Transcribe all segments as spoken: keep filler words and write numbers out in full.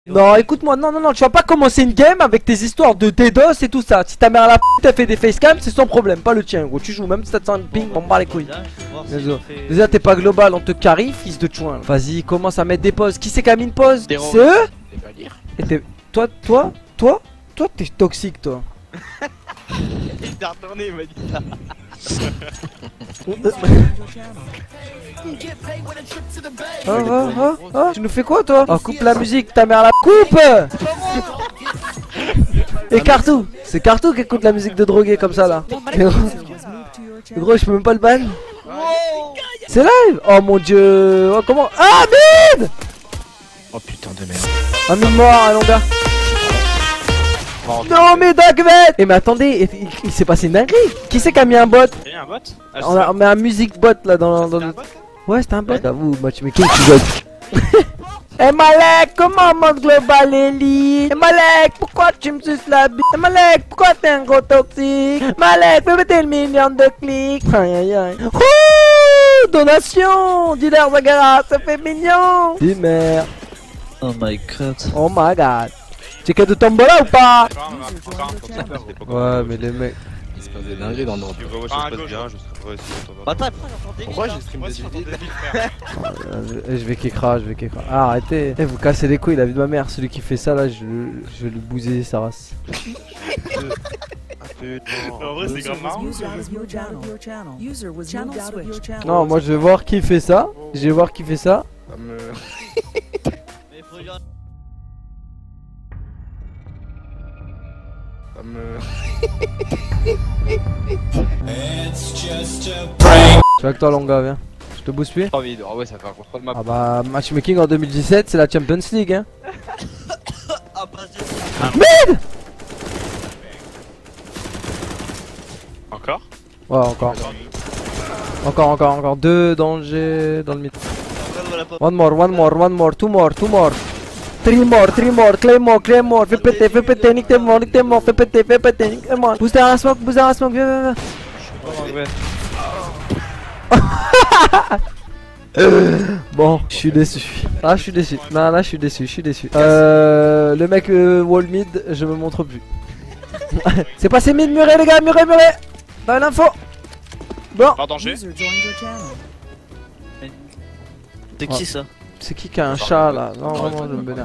Non, écoute-moi, non, non, non, tu vas pas commencer une game avec tes histoires de DDoS et tout ça. Si ta mère à la p*** elle fait des facecams, c'est son problème, pas le tien, gros. Tu joues même si t'as un ping, on bat les couilles. Déjà, t'es pas global, on te carry, fils de chouin. Vas-y, commence à mettre des pauses. Qui c'est qui a mis une pause? C'est eux? Et t'es. Toi, toi, toi, toi, t'es toxique, toi. Il t'a retourné, il m'a dit ça. Oh, oh, oh, oh, tu nous fais quoi, toi? Oh, coupe la musique, ta mère la coupe. Et Cartou, c'est Cartou qui écoute la musique de drogué comme ça là. Gros, je peux même pas le ban. C'est live. Oh mon dieu. Oh, comment? Ah merde. Oh putain de merde. Un mine mort à longueur. Non mais Dagvet. Eh mais attendez, il, il s'est passé une dinguerie. Qui c'est qui a mis un bot? Il y a un bot ah, on, a, on met un music bot là dans, dans le... Ouais c'était un bot. J'avoue, matchmaking tu joues. Eh Malek, comment monte global Elite? Eh Malek, pourquoi tu me suces la bite? Eh Malek, pourquoi t'es un gros toxique? Malek, fais péter le million de clics. Aïe aïe aïe. Ouh, donation. Dealer Zagara, ça fait mignon. Dis merde. Oh my god. Oh my god. C'est que de tombola ou pas? Ouais mais les mecs. Il se passe des dingueries dans notre. Attends, pourquoi j'ai stream de Je vais kékra, je vais kékra. Ah arrêtez. Eh vous cassez les couilles, la vie de ma mère. Celui qui fait ça là, je, je vais lui bouser sa race. En vrai c'est grave marrant. Non moi je vais voir qui fait ça. Je vais voir qui fait ça. Je suis avec toi Longa, viens. Je te booste puis. Ah ouais ça fait un contrôle map. Ah bah matchmaking en deux mille dix-sept c'est la Champions League hein. Merde. Encore? Ouais encore. Encore encore encore deux dangers dans le mid. One more, one more, one more, two more, two more. Three more, three more, claymore, claymore, fais péter, fais péter, nique tes morts, nique tes morts, fais péter, fais péter, nique tes morts. Boost derrière la smoke, boost derrière la smoke, viens, viens, viens. Bon, je suis déçu. Ah, je suis déçu. Non, là, je suis déçu, je suis déçu. Euh, le mec euh, wall mid, je me montre plus. C'est passé mid, muré, les gars, muré, muré. Dans l'info. Bon. Pas danger. C'est qui ça? C'est qui qui a un chat là? Non, vraiment, je me vénère.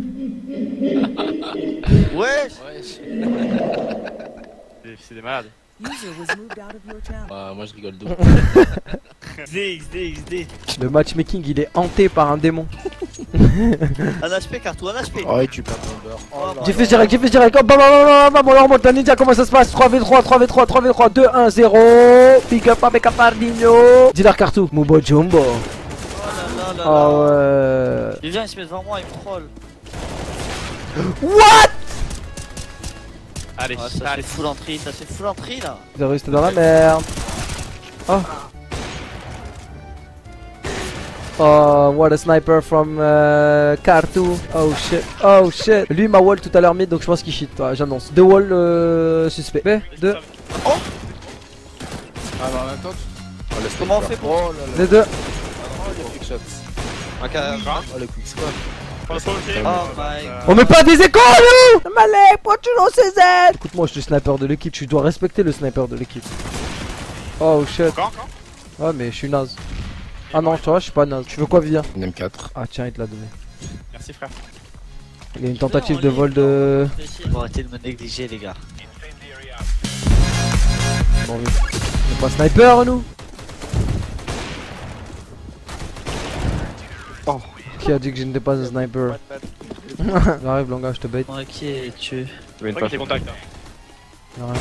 Ouais. C'est des malades. Bah, moi je rigole d'où. X D, X D, X D. Le matchmaking il est hanté par un démon. Un H P, Cartou, un H P. Ouais, tu perds ton beurre. J'ai fait direct, j'ai fait direct. Hop, bam, bam, bam, bam, on remonte la ninja, comment ça se passe? trois v trois, trois v trois, trois v trois, deux un zéro. Pick up avec Apardino. Dealer Cartou, Mubo Jumbo. Ah ouais. Il vient, il se met devant moi, il me troll. What? Allez, Ah, ça allez. fait full entrée, ça fait full entrée là. Vous avez resté dans la merde. Oh. Oh, what a sniper from uh, Cartou. Oh shit, oh shit. Lui il m'a wall tout à l'heure mid donc je pense qu'il shit. Ouais, j'annonce. Deux wall euh, suspect. B, deux. Oh. Ah bah en même temps tu... Oh, laisse Comment on faire. fait pour... Oh là là. Les deux. Oh les quick shots. Un cas... Oh les quick squad. Oh my... On met pas des échos nous. Malek, pourquoi tu lances C Z? Écoute-moi, je suis le sniper de l'équipe, tu dois respecter le sniper de l'équipe. Oh shit. Encore, encore? Ouais mais je suis naze. Ah non, toi je suis pas naze. Tu veux quoi Via? Une M quatre. Ah tiens, il te l'a donné. Merci frère. Il y a une tentative de vol de... Faut arrêter de me négliger les gars. Bon, oui. On est pas sniper nous. Oh. Qui a dit que je n'étais pas un sniper? J'arrive Longa, je te bait. Ok, tu... Je crois qu'il y a des contacts. J'arrive.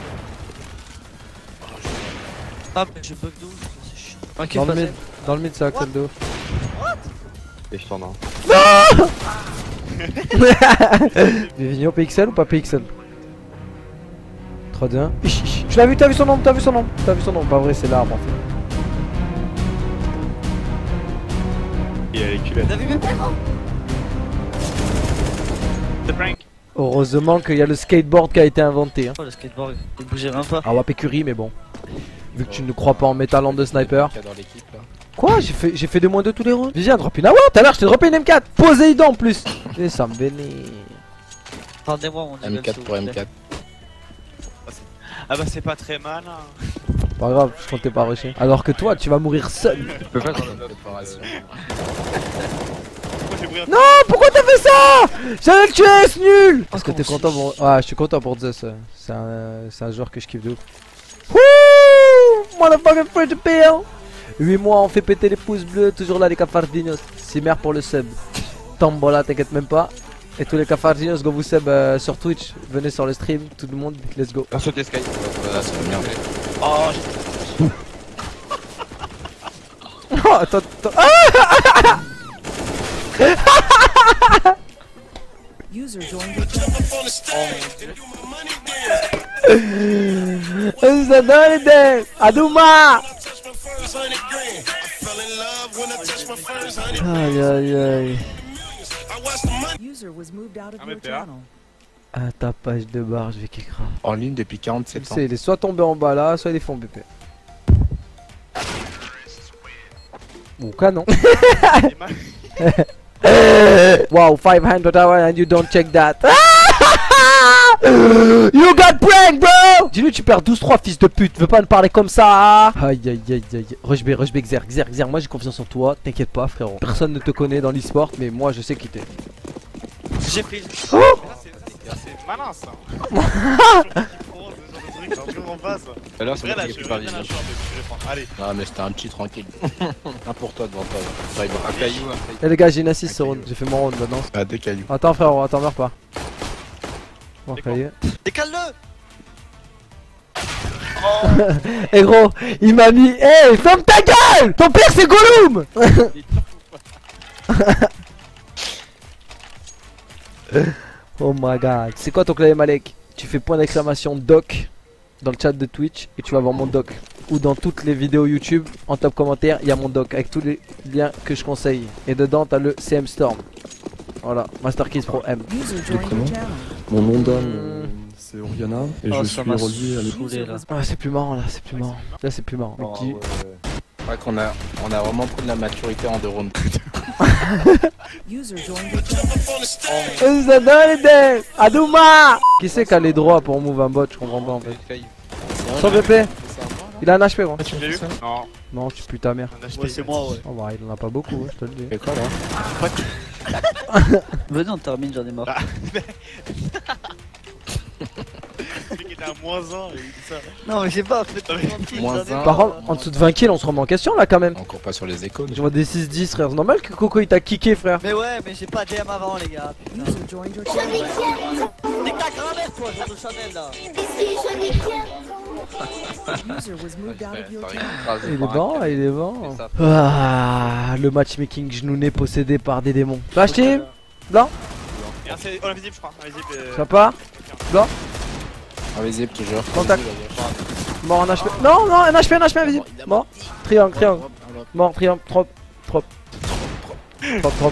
Ah mais je bug de ouf, c'est chiant. Ok, Dans le passez. mid, dans le mid c'est Axel de ouf. Et je tourne. Vivigno P X L ou pas P X L? trois deux un. Tu l'as vu, t'as vu son nom, t'as vu son nom, t'as vu son nom. Pas vrai, c'est l'arbre en fait. Il a les culettes. T'as vu mes parents? C'est prank. Heureusement qu'il y a le skateboard qui a été inventé. Hein. Oh le skateboard, il bougeait même pas. Ah ouais, pécurie, mais bon. Vu que tu ne crois pas en mes talents de sniper. Dans l'équipe là. Quoi? J'ai fait, j'ai fait deux moins deux tous les rounds. Viens, drop une A W A P. Tout à l'heure, je t'ai droppé une M quatre. Poséidon en plus. Et ça me vénère. Rendez-moi mon M quatre pour M quatre. Ah bah c'est pas très mal. Hein. Pas grave, je comptais pas rusher. Alors que toi, tu vas mourir seul. Tu peux pas dans la préparation. Pourquoi j'ai brillé? Non, pourquoi t'as fait ça? J'allais le tuer, c'est nul. Parce que t'es content pour... Ouais, je suis content pour Zeus. C'est un, c'est un joueur que je kiffe de ouf. Wouh, motherfucking free to peel. huit mois, on fait péter les pouces bleus. Toujours là, les cafardinos. C'est merde pour le sub. Tombola, t'inquiète même pas. Et tous les cafardinos, go vous sub euh, sur Twitch. Venez sur le stream, tout le monde, let's go. On saute les sky. Voilà, ça va merder. Oh, Oh, attends, attends. Ah User joined your channel. Who's the dirty day? Aduma! Aïe aïe aïe. User was moved out of Ah, your mais P A. channel. Un tapage de barre, je vais kickra. En ligne depuis Tu quarante-sept ans. sais, il est soit tombé en bas là, soit il est fait en B P. Ou canon. Wow, five hundred hours and you don't check that. You got pranked, bro! Dis-lui, tu perds douze trois, fils de pute. Veux pas me parler comme ça. Aïe aïe aïe aïe. Rush B, Rush B, Xer, Xer, Xer. Moi j'ai confiance en toi. T'inquiète pas, frérot. Personne ne te connaît dans l'e-sport, mais moi je sais qui t'es. J'ai pris. c'est malin ça. Je comprends pas ça. Alors, c'est Après moi là, qui je ai vais plus bien pas la chambre, je vais prendre. Allez. Non, mais c'était un petit tranquille. Un pour toi devant toi. Ça, il va un caillou, un caillou. Eh les gars, j'ai une assist sur round. J'ai fait mon round maintenant. Ah, des cailloux. Attends, frérot, attends, meurs pas. Bon, C'est caillou. Décale-le. Eh gros, il m'a mis. Eh, ferme ta gueule! Ton père c'est Gollum! Oh my god. C'est quoi ton clavier Malek? Tu fais point d'exclamation doc dans le chat de Twitch et tu vas voir mon doc. Ou dans toutes les vidéos YouTube, en top commentaire, il y a mon doc avec tous les liens que je conseille. Et dedans, t'as le C M Storm. Voilà, Master Keys Pro M. User joined your channel. Mon nom d'âme, c'est Oriana et Oh, je ça suis m'a relié à l'équipe. saoulé là. Ah, c'est plus marrant là, c'est plus marrant. Là, c'est plus marrant. Oh, Qui- ouais. C'est vrai qu'on a, on a vraiment pris de la maturité en deux rounds. User joined your channel. Who's the dirty day? Aduma! Qui c'est qui a les droits pour move un bot? Je comprends pas en fait. Son V P, il a un H P gros. Tu l'as eu? Non. Non, tu pues ta mère. On a acheté Ouais, c'est moi, ouais. Oh bah, il en a pas beaucoup, hein, je te le dis. C'est quoi là? Venez, on termine, j'en ai marre. Celui qui était à moins un, il dit ça. Non, mais j'ai pas fait Moins un. Par contre, en dessous de vingt kills, on se remet en question là quand même. On court pas sur les échos. Je vois des six dix, frère. C'est normal que Coco il t'a kické, frère. Mais ouais, mais j'ai pas D M avant, les gars. Putain. User joined your channel. T'es ta grand-mère, toi, genre de Chanel là. User was moved out of your Ça channel. arrive Il est par un bon, câble. il est bon. Et ça- Ah, le matchmaking genouné possédé par des démons. Flash team, blanc, Et un, c'est oh, invisible, je crois. Invisible. euh, sympa, Invisible toujours. Contact. Invisible, mort en H P. Non, non, un H P, un H P invisible. Mort, triangle, triangle. Mort, triangle, trop, trop. Trop, trop.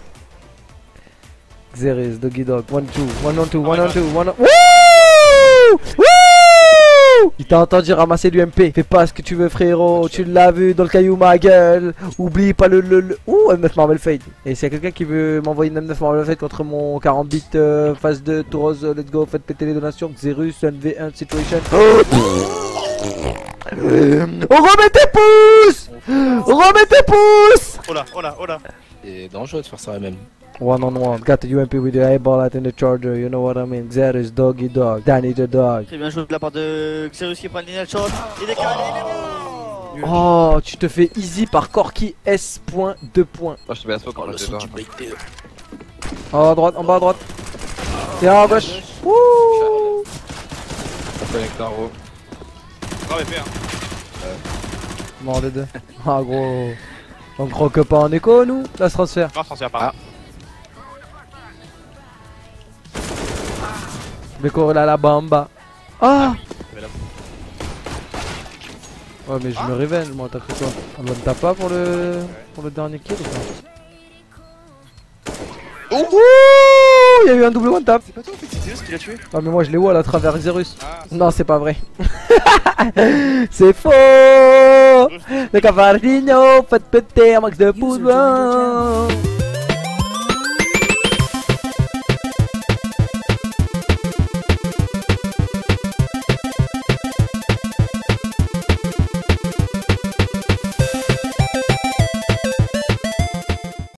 Xeris, Doggy Dog, one two, one on two, one on two, one on... Wouh! Wouh! Il t'a entendu ramasser l'U M P. Fais pas ce que tu veux, frérot. Tu l'as vu dans le caillou, ma gueule. Oublie pas le. le, le... Ouh, M neuf Marvel Fade. Et s'il y a quelqu'un qui veut m'envoyer une M neuf Marvel Fade contre mon quarante bits euh, phase deux, tout rose, let's go, faites péter les donations. Xerus, un v un situation. On remet tes pouces! Remets tes pouces! Oh là, oh là, oh là. C'est dangereux de faire ça même. One on one, got the U M P with the eyeball out in the charger, you know what I mean? Xerus, Doggy Dog, Danny the Dog. Très bien joué de la part de Xerus qui prend le lignal shot. Il est calé, il est bon. Oh, tu te fais easy par Corky S. deux points. Moi je te mets à ce quand Le son du break deux. Oh, à droite, en bas à droite. Et à gauche. Wouh! On connecte un row. Non, mais fais hein. Mort les deux. Ah gros. On croque pas en écho nous? Là ce transfert. Non, transfert par là. Mais courir là la bamba. Ah! Mais là- Ouais mais je me révèle moi, t'as fait quoi? On ne tape pas pour le pour le dernier kill ou pas? Ouh! Il y a eu eu un double one tap. C'est pas toi en fait, c'est Zeus qui l'a tué. Ah mais moi je les vois à travers Xerus. Ah, Non c'est pas vrai. C'est faux. Le cavardino, faites péter un max de pouces blancs.